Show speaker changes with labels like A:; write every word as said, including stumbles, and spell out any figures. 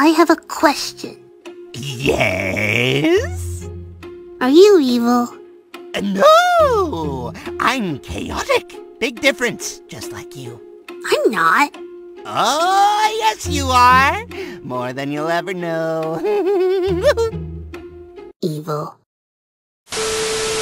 A: I have a question.
B: Yes?
A: Are you evil?
B: Uh, no! I'm chaotic. Big difference, just like you.
A: I'm not.
B: Oh, yes you are. More than you'll ever know.
A: Evil.